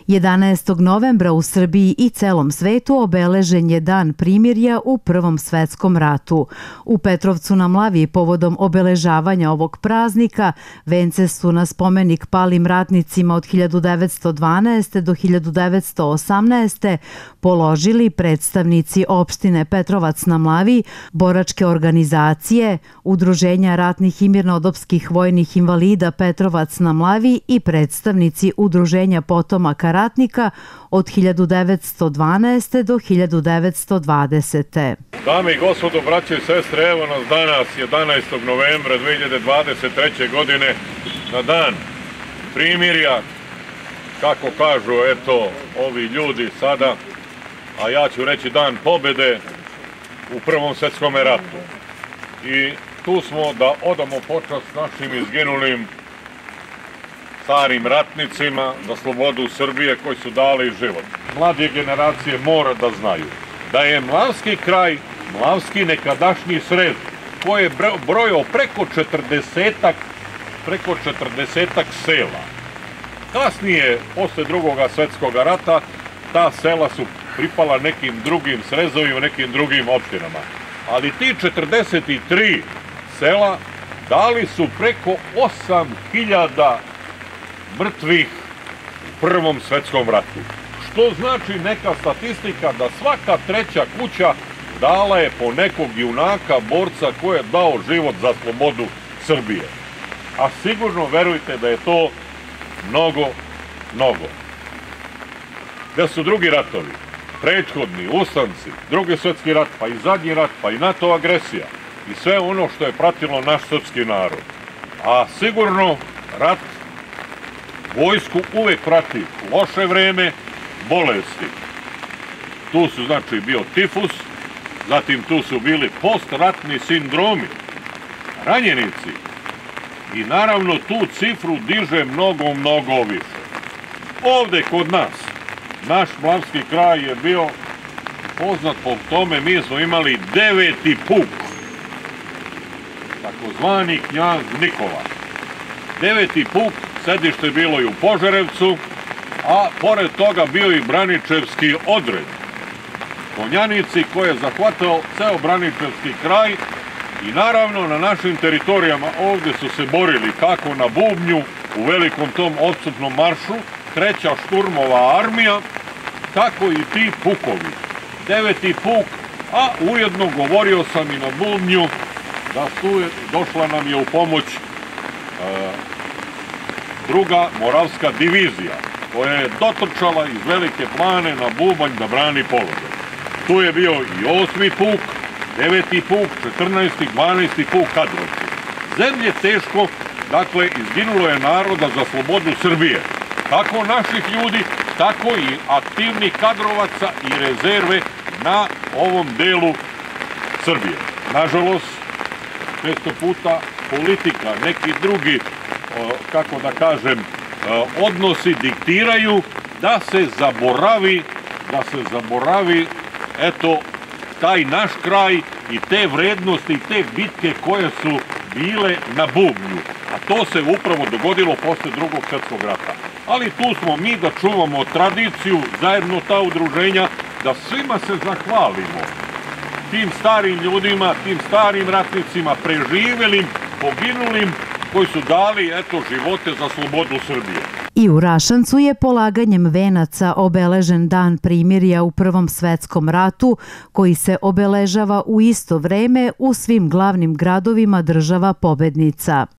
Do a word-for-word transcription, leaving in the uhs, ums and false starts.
jedanaestog novembra u Srbiji i celom svetu obeležen je Dan primirja u Prvom svetskom ratu. U Petrovcu na Mlavi povodom obeležavanja ovog praznika vence su na spomenik palim ratnicima od hiljadu devetsto dvanaeste. do hiljadu devetsto osamnaeste. položili predstavnici opštine Petrovac na Mlavi, boračke organizacije, Udruženja ratnih i mirnodopskih vojnih invalida Petrovac na Mlavi i predstavnici Udruženja potomaka ratnika od hiljadu devetsto dvanaeste. do hiljadu devetsto dvadesete. Dame i gospodo, braće i sestre, evo nas danas, jedanaestog novembra dve hiljade dvadeset treće. godine, na dan primirja, kako kažu, eto, ovi ljudi sada, a ja ću reći dan pobede u Prvom svetskom ratu. I tu smo da odamo počast našim izginulim starim ratnicima za slobodu Srbije koji su dali život. Mlade generacije mora da znaju da je Mlavski kraj, Mlavski nekadašnji Sred, koji je brojao preko četrdesetak, preko četrdesetak sela. Kasnije, posle Drugog svjetskog rata, ta sela su pripala nekim drugim srezovima, nekim drugim opštinama. Ali ti četrdeset tri sela dali su preko osam hiljada mrtvih u Prvom svetskom ratu. Što znači neka statistika da svaka treća kuća dala je po nekog junaka, borca koji je dao život za slobodu Srbije. A sigurno verujte da je to mnogo, mnogo. Da su drugi ratovi, prethodni, ustanci, Drugi svjetski rat, pa i zadnji rat, pa i NATO agresija i sve ono što je pratilo naš srpski narod. A sigurno rat vojsku uvek prati loše vreme, bolesti. Tu su znači bio tifus, zatim tu su bili postratni sindromi, ranjenici i naravno tu cifru diže mnogo, mnogo više. Ovde kod nas, naš Mlavski kraj je bio poznat po tome, mi smo imali deveti puk, takozvani Knjaz Nikola. Deveti puk, sedište je bilo i u Požarevcu, a pored toga bio i Braničevski odred. Konjanici koji je zahvatao ceo Braničevski kraj i naravno na našim teritorijama ovde su se borili kako na Bubnju u velikom tom odsupnom maršu, treća šturmova armija, tako i ti pukovi. Deveti puk, a ujedno govorio sam i na Bubnju da tu došla nam je u pomoć e, druga Moravska divizija, koja je dotrčala iz Velike Plane na Bubanj da brani položaj. Tu je bio i osmi puk, deveti puk, četrnaesti, dvanaesti puk Kadrovci. Zemlje teško, dakle, izginulo je naroda za slobodu Srbije. Kako naših ljudi, tako i aktivnih kadrovaca i rezerve na ovom delu Srbije. Nažalost, često puta politika, neki drugi, kako da kažem, odnosi diktiraju da se zaboravi, da se zaboravi, eto, taj naš kraj i te vrednosti i te bitke koje su bile na Bubnju. A to se upravo dogodilo posle Drugog svjetskog rata. Ali tu smo mi da čuvamo tradiciju, zajedno ta udruženja, da svima se zahvalimo. Tim starim ljudima, tim starim ratnicima, preživelim, poginulim, koji su dali, eto, živote za slobodu Srbije. I u Rašancu je polaganjem venaca obeležen Dan primirja u Prvom svetskom ratu, koji se obeležava u isto vreme u svim glavnim gradovima država pobednica.